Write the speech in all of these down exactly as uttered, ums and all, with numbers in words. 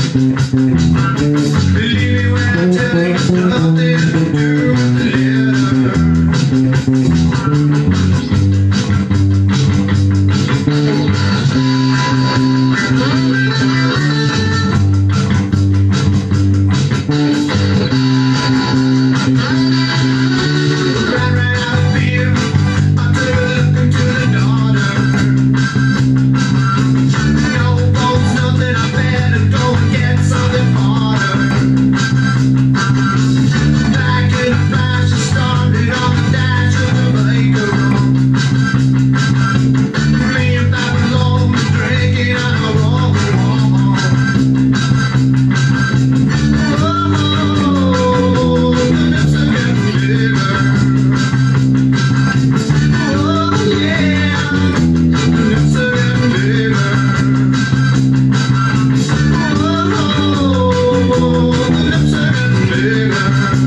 Believe me when I tell you there's nothing to do with the Ran right out of fear. I took a look into the daughter. No bones, nothing. I better go and get something harder. Back in a flash, I started on the dash of the maker. Me and that was alone, drinking on a wrong wall. Oh, the lips are getting bigger. Oh yeah, the lips are getting bigger. Oh, the lips are getting bigger.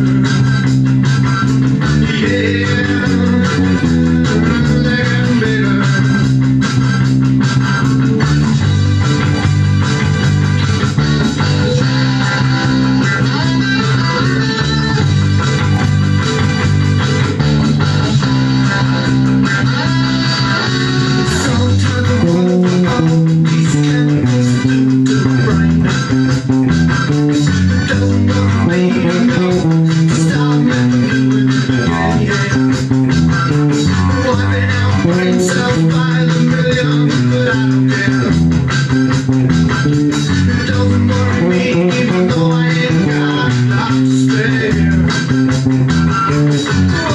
Yeah, they're getting bigger. Sometimes I wonder what these chemicals do to the brain. Doesn't worry me, you know, 'cause I've never knew it again. Wiping out brain cells by the million, but I don't care. It doesn't worry me, even though I ain't got a lot to spare.